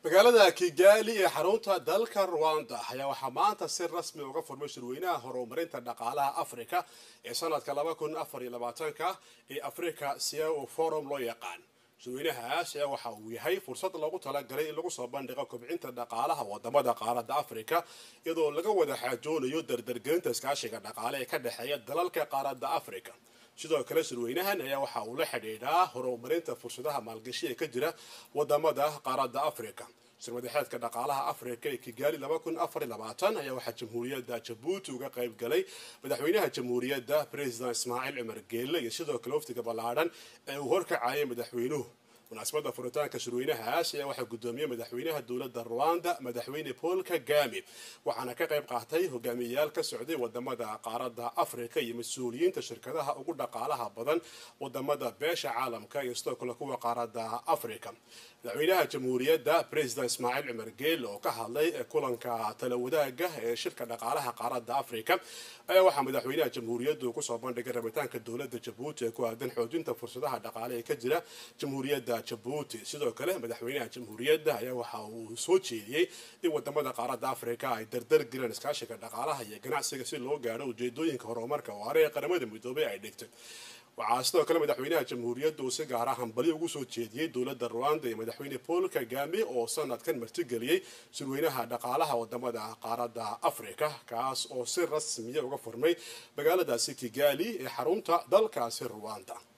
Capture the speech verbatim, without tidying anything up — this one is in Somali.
magaalada Kigali ee xarunta dalka Rwanda ayaa waxaa maanta si rasmi uga furmay shirweynaha horumarinta dhaqaalaha Afrika ee sanadka laba kun afar iyo labaatan ee Africa C E O Forum loo yaqaan. shirweynahaas ayaa waxa uu yahay fursad loogu talagalay in lagu soo bandhigo kobcinta dhaqaalaha wadamada qaaradda Afrika iyadoo laga wada xajoonayo dardargelinta iskaashiga dhaqaale ee ka dhaxeeya dalalka qaaradda Afrika. sidoo kale shirweynahan ayaa waxa uu la xidhiidhaa horumarinta fursadaha maalgashi ee ka jira wadamada qaaradda Afrika. shirmadaxeedka dhaqaalaha Afrika ee Kigali laba kun afar iyo labaatan ayaa waxaa jamhuuriyadda Djibouti uga qayb galay madaxweynaha jamhuuriyadda President Ismaaciil Cumar Geelle iyo sidoo kale wafdiga ballaaran ee uu horkacayay madaxweynuhu. munaasabadda furitaanka shirweynahaas ayaa waxaa gudoomiyay madaxweynaha dowladda Rwanda madaxweyne Paul Kagame waxaana ka qayb qaatay hogaamiyayaal ka socday wadamada qaaradda Afrika iyo mas'uuliyiinta shirkadaha ugu dhaqaalaha badan wadamada beesha caalamka iyo sidoo kale kuwa qaaradda Afrika. madaxweynaha jamhuuriyadda President Ismaaciil Cumar Geelle oo ka hadlay kulanka tala wadaagga ee shirka dhaqaalaha qaaradda Afrika ayaa waxaa madaxweynaha jamhuuriyaddu ku soo bandhigay rabitaanka dowladda Djibouti ee ku aadan xoojinta fursadaha dhaqaale ee ka jira jamhuuriyadda Djibouti. sidoo kale madaxweynaha jamhuuriyadda ayaa waxa uu soo jeediyay in wadamada qaaradda Afrika ay dardar gelin iskaashiga dhaqaalaha iyo ganacsiga si loo gaaro ujeedooyinka horumarka waara ee qaramada midoobay ay dhigtay. waxaa sidoo kale madaxweynaha jamhuuriyadda uu si gaar ah hambali ugu soo jeediyay dowladda Rwanda iyo madaxweyne Paul Kagame oo sanadkan martigeliyay shirweynaha dhaqaalaha wadamada qaaradda Afrika kaas oo si rasmi ah uga furmay magaaladaasi Kigali ee xarunta dalkaasi Rwanda.